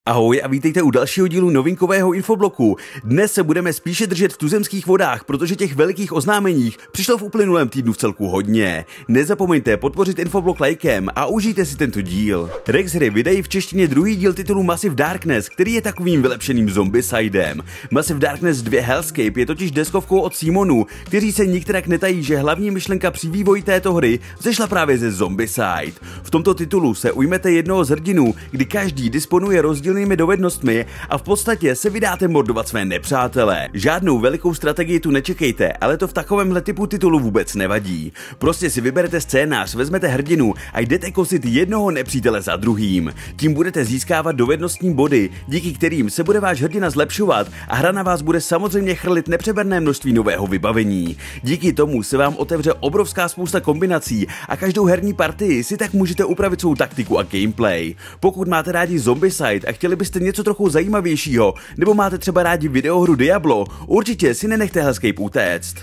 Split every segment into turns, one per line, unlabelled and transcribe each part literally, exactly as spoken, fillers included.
Ahoj a vítejte u dalšího dílu novinkového infobloku. Dnes se budeme spíše držet v tuzemských vodách, protože těch velikých oznámeních přišlo v uplynulém týdnu v celku hodně. Nezapomeňte podpořit infoblok lajkem a užijte si tento díl. Rex hry vydají v češtině druhý díl titulu Massive Darkness, který je takovým vylepšeným zombicidem. Massive Darkness dva Hellscape je totiž deskovkou od Simonu, kteří se nikterak netají, že hlavní myšlenka při vývoji této hry vzešla právě ze Zombicide. V tomto titulu se ujmete jednoho z hrdinů, kdy každý disponuje rozdíl dovednostmi a v podstatě se vydáte mordovat své nepřátele. Žádnou velikou strategii tu nečekejte, ale to v takovémhle typu titulu vůbec nevadí. Prostě si vyberete scénář, vezmete hrdinu a jdete kosit jednoho nepřítele za druhým. Tím budete získávat dovednostní body, díky kterým se bude váš hrdina zlepšovat a hra na vás bude samozřejmě chrlit nepřeberné množství nového vybavení. Díky tomu se vám otevře obrovská spousta kombinací a každou herní partii si tak můžete upravit svou taktiku a gameplay. Pokud máte rádi Zombicide a chtěli byste něco trochu zajímavějšího, nebo máte třeba rádi videohru Diablo, určitě si nenechte Hellscape utéct.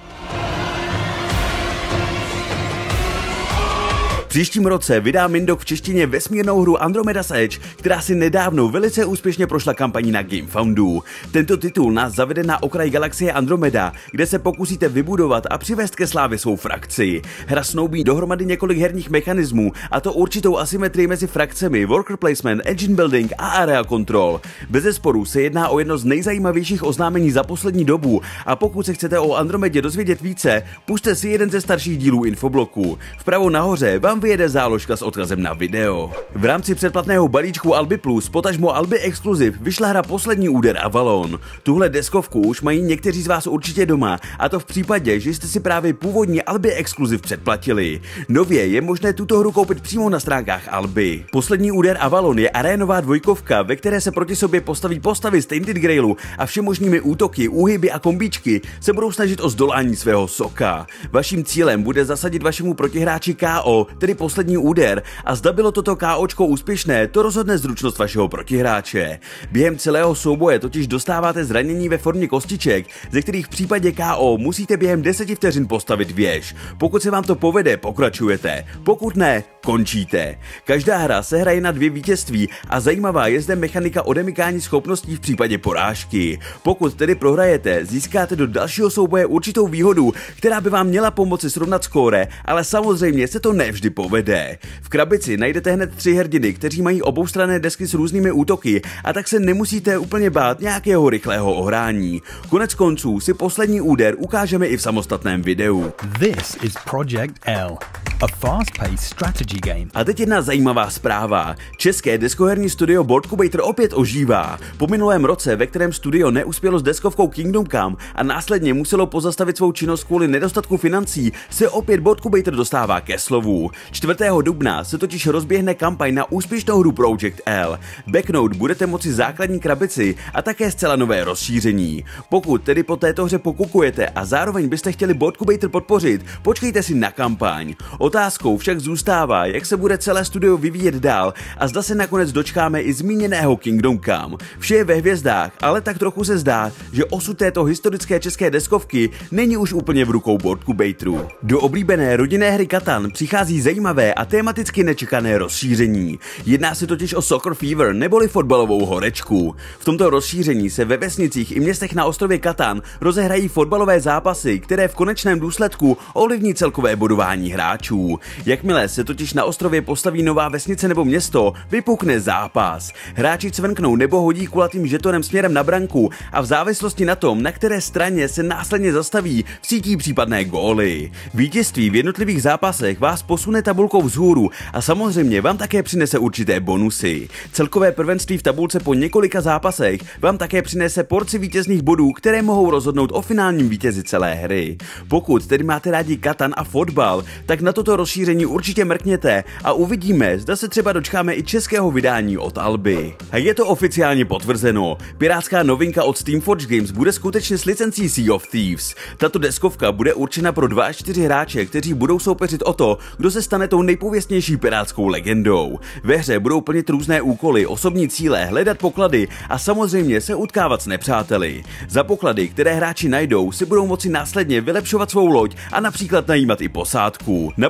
V příštím roce vydá Mindok v češtině vesmírnou hru Andromeda's Edge, která si nedávno velice úspěšně prošla kampaní na GameFoundu. Tento titul nás zavede na okraj galaxie Andromeda, kde se pokusíte vybudovat a přivést ke slávě svou frakci. Hra snoubí dohromady několik herních mechanismů, a to určitou asymetrii mezi frakcemi, worker placement, engine building a area control. Bezesporu se jedná o jedno z nejzajímavějších oznámení za poslední dobu a pokud se chcete o Andromedě dozvědět více, pusťte si jeden ze starších dílů infobloku. Vpravo nahoře vám vyjede záložka s odkazem na video. V rámci předplatného balíčku Albi Plus, potažmo Albi Exclusive, vyšla hra Poslední úder Avalon. Tuhle deskovku už mají někteří z vás určitě doma, a to v případě, že jste si právě původní Albi Exclusive předplatili. Nově je možné tuto hru koupit přímo na stránkách Albi. Poslední úder Avalon je arénová dvojkovka, ve které se proti sobě postaví postavy z Tainted Grailu a všemožnými útoky, úhyby a kombíčky se budou snažit o zdolání svého soka. Vaším cílem bude zasadit vašemu protihráči K O, tedy poslední úder, a zda bylo toto KOčko úspěšné, to rozhodne zručnost vašeho protihráče. Během celého souboje totiž dostáváte zranění ve formě kostiček, ze kterých v případě K O musíte během deseti vteřin postavit věž. Pokud se vám to povede, pokračujete, pokud ne, končíte. Každá hra se hraje na dvě vítězství a zajímavá je zde mechanika odemykání schopností v případě porážky. Pokud tedy prohrajete, získáte do dalšího souboje určitou výhodu, která by vám měla pomoci srovnat skóre, ale samozřejmě se to nevždy povede. V krabici najdete hned tři hrdiny, kteří mají oboustranné desky s různými útoky, a tak se nemusíte úplně bát nějakého rychlého ohrání. Konec konců si poslední úder ukážeme i v samostatném videu.
This is Project L, a fast-paced strategy game.
A teď jedna zajímavá zpráva. České deskoherní studio Boardcubator opět ožívá. Po minulém roce, ve kterém studio neuspělo s deskovkou Kingdom Come a následně muselo pozastavit svou činnost kvůli nedostatku financí, se opět Boardcubator dostává ke slovu. čtvrtého dubna se totiž rozběhne kampaň na úspěšnou hru Project L. Backnote budete moci základní krabici a také zcela nové rozšíření. Pokud tedy po této hře pokukujete a zároveň byste chtěli Boardcubator podpořit, počkejte si na kampaň. Otázkou však zůstává, jak se bude celé studio vyvíjet dál a zda se nakonec dočkáme i zmíněného Kingdom Come. Vše je ve hvězdách, ale tak trochu se zdá, že osud této historické české deskovky není už úplně v rukou Boardcubatoru. Do oblíbené rodinné hry Catan přichází zajímavé a tematicky nečekané rozšíření. Jedná se totiž o Soccer Fever neboli fotbalovou horečku. V tomto rozšíření se ve vesnicích i městech na ostrově Catan rozehrají fotbalové zápasy, které v konečném důsledku ovlivní celkové bodování hráčů. Jakmile se totiž na ostrově postaví nová vesnice nebo město, vypukne zápas. Hráči cvrknou nebo hodí kulatým žetonem směrem na branku a v závislosti na tom, na které straně se následně zastaví, vsítí případné góly. Vítězství v jednotlivých zápasech vás posune tabulkou vzhůru a samozřejmě vám také přinese určité bonusy. Celkové prvenství v tabulce po několika zápasech vám také přinese porci vítězných bodů, které mohou rozhodnout o finálním vítězi celé hry. Pokud tedy máte rádi Catan a fotbal, tak na toto rozšíření určitě mrkněte a uvidíme, zda se třeba dočkáme i českého vydání od Alby. A je to oficiálně potvrzeno. Pirátská novinka od Steamforge Games bude skutečně s licencí Sea of Thieves. Tato deskovka bude určena pro dva až čtyři hráče, kteří budou soupeřit o to, kdo se stane tou nejpověstnější pirátskou legendou. Ve hře budou plnit různé úkoly, osobní cíle, hledat poklady a samozřejmě se utkávat s nepřáteli. Za poklady, které hráči najdou, si budou moci následně vylepšovat svou loď a například najímat i posádku. Na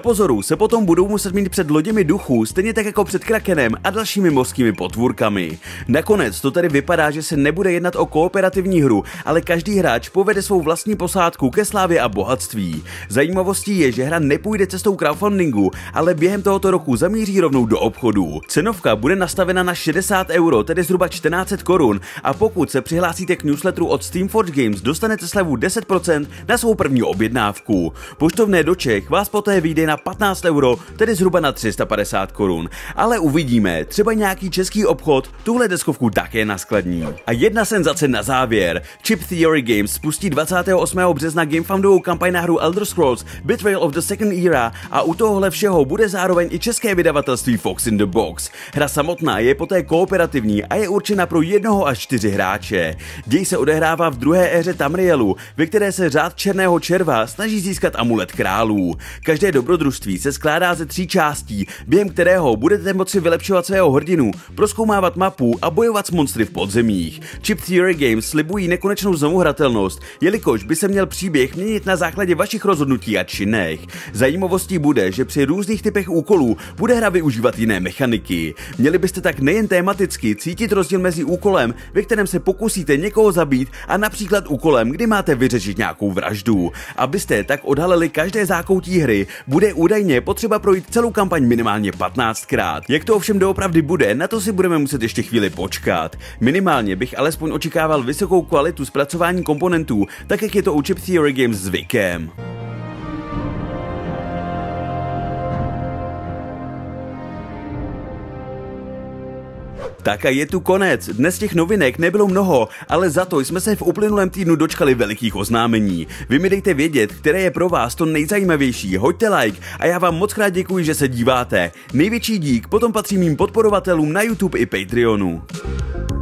pozoru se potom budou muset mít před loděmi duchů, stejně tak jako před Krakenem a dalšími mořskými potvůrkami. Nakonec to tedy vypadá, že se nebude jednat o kooperativní hru, ale každý hráč povede svou vlastní posádku ke slávě a bohatství. Zajímavostí je, že hra nepůjde cestou crowdfundingu, ale během tohoto roku zamíří rovnou do obchodu. Cenovka bude nastavena na šedesát euro, tedy zhruba čtrnáct set korun, a pokud se přihlásíte k newsletteru od Steamforge Games, dostanete slevu deset procent na svou první objednávku. Poštovné do Čech vás poté vyjde na patnáct euro, tedy zhruba na tři sta padesát korun. Ale uvidíme, třeba nějaký český obchod tuhle deskovku také naskladní. A jedna senzace na závěr. Chip Theory Games spustí dvacátého osmého března GameFoundovou kampaň na hru Elder Scrolls Betrayal of the Second Era a u tohohle všeho bude zároveň i české vydavatelství Fox in the Box. Hra samotná je poté kooperativní a je určena pro jednoho až čtyři hráče. Děj se odehrává v druhé éře Tamrielu, ve které se řád Černého červa snaží získat amulet králů. Každé dobrodružství se skládá ze tří částí, během kterého budete moci vylepšovat svého hrdinu, prozkoumávat mapu a bojovat s monstry v podzemích. Chip Theory Games slibují nekonečnou znovuhratelnost, jelikož by se měl příběh měnit na základě vašich rozhodnutí a činech. Zajímavostí bude, že při různých typech úkolů bude hra využívat jiné mechaniky. Měli byste tak nejen tematicky cítit rozdíl mezi úkolem, ve kterém se pokusíte někoho zabít, a například úkolem, kdy máte vyřešit nějakou vraždu. Abyste tak odhalili každé zákoutí hry, bude údajně potřeba projít celou kampaň minimálně patnáctkrát. Jak to ovšem doopravdy bude, na to si budeme muset ještě chvíli počkat. Minimálně bych alespoň očekával vysokou kvalitu zpracování komponentů, tak jak je to u Chip Theory Games zvykem. Tak a je tu konec. Dnes těch novinek nebylo mnoho, ale za to jsme se v uplynulém týdnu dočkali velikých oznámení. Vy mi dejte vědět, které je pro vás to nejzajímavější, hoďte like a já vám moc krát děkuji, že se díváte. Největší dík potom patří mým podporovatelům na YouTube i Patreonu.